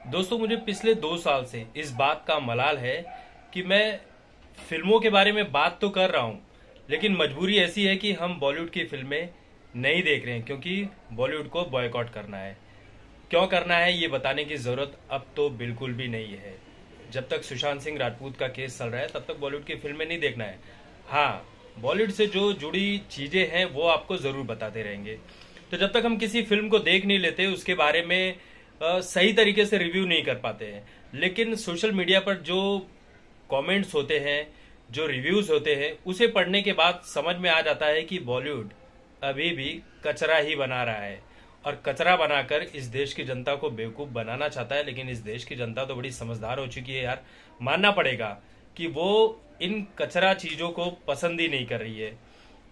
दोस्तों, मुझे पिछले 2 साल से इस बात का मलाल है कि मैं फिल्मों के बारे में बात तो कर रहा हूँ, लेकिन मजबूरी ऐसी है कि हम बॉलीवुड की फिल्में नहीं देख रहे हैं क्योंकि बॉलीवुड को बॉयकॉट करना है। क्यों करना है ये बताने की ज़रूरत अब तो बिल्कुल भी नहीं है। जब तक सुशांत सिंह राजपूत का केस चल रहा है तब तक बॉलीवुड की फिल्में नहीं देखना है। हाँ, बॉलीवुड से जो जुड़ी चीज़ें हैं वो आपको ज़रूर बताते रहेंगे। तो जब तक हम किसी फिल्म को देख नहीं लेते, उसके बारे में सही तरीके से रिव्यू नहीं कर पाते हैं। लेकिन सोशल मीडिया पर जो कमेंट्स होते हैं, जो रिव्यूज़ होते हैं, उसे पढ़ने के बाद समझ में आ जाता है कि बॉलीवुड अभी भी कचरा ही बना रहा है और कचरा बनाकर इस देश की जनता को बेवकूफ़ बनाना चाहता है। लेकिन इस देश की जनता तो बड़ी समझदार हो चुकी है यार, मानना पड़ेगा कि वो इन कचरा चीज़ों को पसंद ही नहीं कर रही है।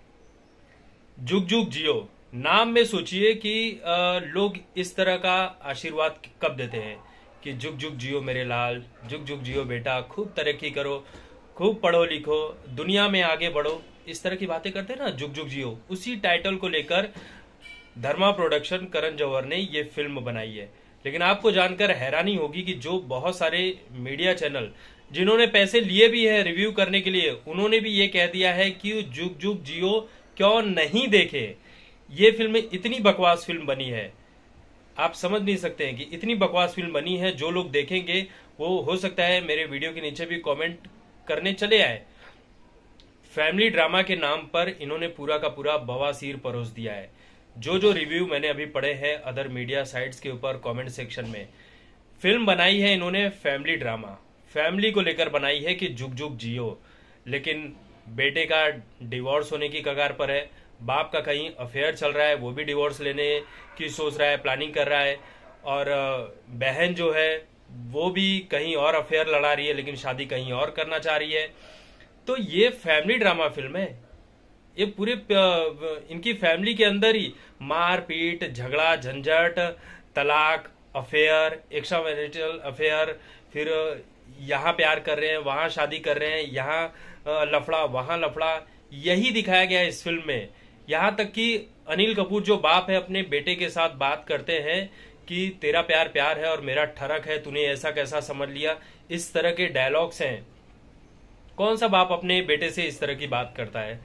जुग जुग जियो नाम में सोचिए कि लोग इस तरह का आशीर्वाद कब देते हैं कि जुग जुग जियो मेरे लाल, जुग जुग जियो बेटा, खूब तरक्की करो, खूब पढ़ो लिखो, दुनिया में आगे बढ़ो। इस तरह की बातें करते हैं ना, जुग जुग जियो। उसी टाइटल को लेकर धर्मा प्रोडक्शन, करण जौहर ने ये फिल्म बनाई है। लेकिन आपको जानकर हैरानी होगी कि जो बहुत सारे मीडिया चैनल जिन्होंने पैसे लिए भी है रिव्यू करने के लिए, उन्होंने भी ये कह दिया है कि जुग जुग जियो क्यों नहीं देखे। ये फिल्म इतनी बकवास फिल्म बनी है, आप समझ नहीं सकते हैं कि इतनी बकवास फिल्म बनी है। जो लोग देखेंगे वो हो सकता है मेरे वीडियो के नीचे भी कमेंट करने चले आए। फैमिली ड्रामा के नाम पर इन्होंने पूरा का पूरा बवासीर परोस दिया है। जो जो रिव्यू मैंने अभी पढ़े हैं अदर मीडिया साइट्स के ऊपर कमेंट सेक्शन में, फिल्म बनाई है इन्होंने फैमिली ड्रामा, फैमिली को लेकर बनाई है कि जुग जुग जियो। लेकिन बेटे का डिवोर्स होने की कगार पर है, बाप का कहीं अफेयर चल रहा है, वो भी डिवोर्स लेने की सोच रहा है, प्लानिंग कर रहा है। और बहन जो है वो भी कहीं और अफेयर लड़ा रही है, लेकिन शादी कहीं और करना चाह रही है। तो ये फैमिली ड्रामा फिल्म है। ये पूरे इनकी फैमिली के अंदर ही मार पीट, झगड़ा, झंझट, तलाक, अफेयर, एक्स्ट्रा मैरिटल अफेयर, फिर यहाँ प्यार कर रहे हैं, वहां शादी कर रहे हैं, यहाँ लफड़ा, वहां लफड़ा, यही दिखाया गया है इस फिल्म में। यहाँ तक कि अनिल कपूर जो बाप है अपने बेटे के साथ बात करते हैं कि तेरा प्यार प्यार है और मेरा ठरक है, तूने ऐसा कैसा समझ लिया। इस तरह के डायलॉग्स हैं। कौन सा बाप अपने बेटे से इस तरह की बात करता है?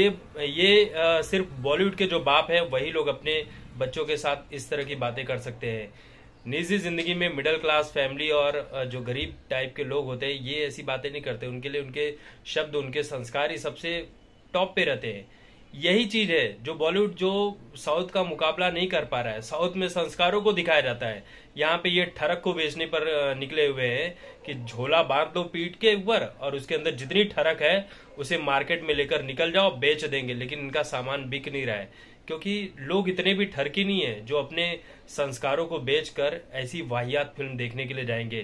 ये सिर्फ बॉलीवुड के जो बाप है वही लोग अपने बच्चों के साथ इस तरह की बातें कर सकते हैं। निजी जिंदगी में मिडिल क्लास फैमिली और जो गरीब टाइप के लोग होते हैं ये ऐसी बातें नहीं करते। उनके लिए उनके शब्द, उनके संस्कार ही सबसे टॉप पे रहते हैं। यही चीज है जो बॉलीवुड, जो साउथ का मुकाबला नहीं कर पा रहा है। साउथ में संस्कारों को दिखाया जाता है, यहाँ पे ये ठरक को बेचने पर निकले हुए हैं कि झोला बांध दो पीठ के ऊपर और उसके अंदर जितनी ठरक है उसे मार्केट में लेकर निकल जाओ, बेच देंगे। लेकिन इनका सामान बिक नहीं रहा है क्योंकि लोग इतने भी ठरकी नहीं है जो अपने संस्कारों को बेचकर ऐसी वाहियात फिल्म देखने के लिए जाएंगे।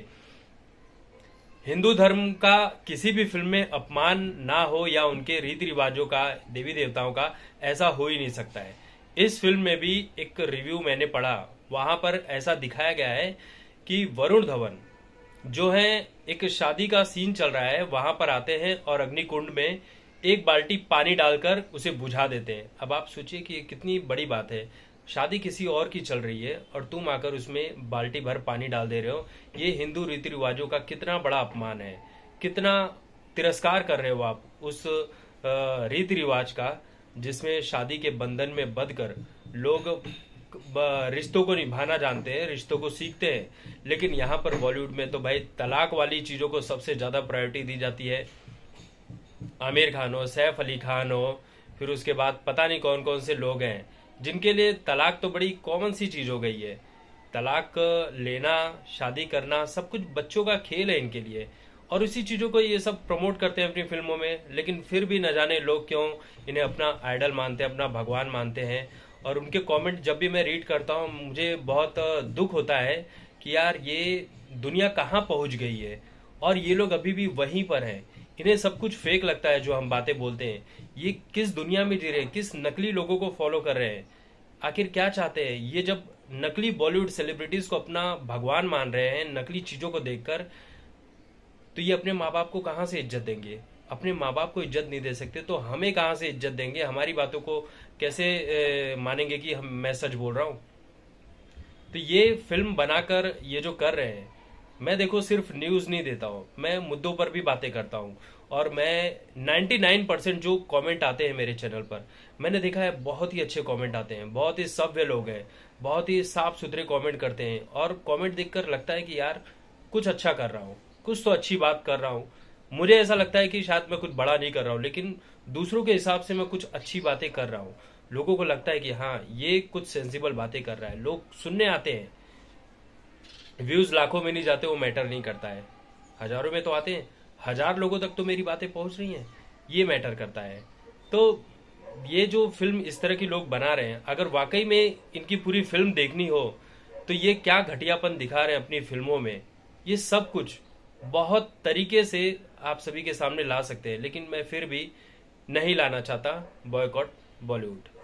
हिंदू धर्म का किसी भी फिल्म में अपमान ना हो या उनके रीति रिवाजों का, देवी देवताओं का, ऐसा हो ही नहीं सकता है। इस फिल्म में भी एक रिव्यू मैंने पढ़ा, वहां पर ऐसा दिखाया गया है कि वरुण धवन जो है, एक शादी का सीन चल रहा है, वहां पर आते हैं और अग्निकुंड में एक बाल्टी पानी डालकर उसे बुझा देते हैं। अब आप सोचिए कि ये कितनी बड़ी बात है। शादी किसी और की चल रही है और तुम आकर उसमें बाल्टी भर पानी डाल दे रहे हो। ये हिंदू रीति रिवाजों का कितना बड़ा अपमान है, कितना तिरस्कार कर रहे हो आप उस रीति रिवाज का जिसमें शादी के बंधन में बंध कर लोग रिश्तों को निभाना जानते हैं, रिश्तों को सीखते हैं। लेकिन यहाँ पर बॉलीवुड में तो भाई तलाक वाली चीजों को सबसे ज्यादा प्रायोरिटी दी जाती है। आमिर खान हो, सैफ अली खान हो, फिर उसके बाद पता नहीं कौन कौन से लोग हैं जिनके लिए तलाक तो बड़ी कॉमन सी चीज हो गई है। तलाक लेना, शादी करना, सब कुछ बच्चों का खेल है इनके लिए। और उसी चीजों को ये सब प्रमोट करते हैं अपनी फिल्मों में। लेकिन फिर भी न जाने लोग क्यों इन्हें अपना आइडल मानते हैं, अपना भगवान मानते हैं। और उनके कमेंट जब भी मैं रीड करता हूँ मुझे बहुत दुख होता है कि यार ये दुनिया कहाँ पहुंच गई है और ये लोग अभी भी वहीं पर हैं। इन्हें सब कुछ फेक लगता है जो हम बातें बोलते हैं। ये किस दुनिया में जी रहे हैं, किस नकली लोगों को फॉलो कर रहे हैं, आखिर क्या चाहते हैं ये? जब नकली बॉलीवुड सेलिब्रिटीज को अपना भगवान मान रहे हैं नकली चीजों को देखकर, तो ये अपने माँ बाप को कहाँ से इज्जत देंगे? अपने माँ बाप को इज्जत नहीं दे सकते तो हमें कहाँ से इज्जत देंगे? हमारी बातों को कैसे मानेंगे कि मैं सच बोल रहा हूँ? तो ये फिल्म बनाकर ये जो कर रहे हैं मैं देखो सिर्फ न्यूज़ नहीं देता हूँ, मैं मुद्दों पर भी बातें करता हूँ। और मैं 99% जो कमेंट आते हैं मेरे चैनल पर, मैंने देखा है बहुत ही अच्छे कमेंट आते हैं, बहुत ही सभ्य लोग हैं, बहुत ही साफ सुथरे कमेंट करते हैं। और कमेंट देखकर लगता है कि यार कुछ अच्छा कर रहा हूँ, कुछ तो अच्छी बात कर रहा हूँ। मुझे ऐसा लगता है कि शायद मैं कुछ बड़ा नहीं कर रहा हूँ, लेकिन दूसरों के हिसाब से मैं कुछ अच्छी बातें कर रहा हूँ। लोगों को लगता है कि हाँ ये कुछ सेंसिबल बातें कर रहा है, लोग सुनने आते हैं। व्यूज लाखों में नहीं जाते, वो मैटर नहीं करता है, हजारों में तो आते हैं। 1000 लोगों तक तो मेरी बातें पहुंच रही हैं, ये मैटर करता है। तो ये जो फिल्म इस तरह की लोग बना रहे हैं, अगर वाकई में इनकी पूरी फिल्म देखनी हो तो ये क्या घटियापन दिखा रहे हैं अपनी फिल्मों में, ये सब कुछ बहुत तरीके से आप सभी के सामने ला सकते हैं। लेकिन मैं फिर भी नहीं लाना चाहता बॉयकॉट बॉलीवुड।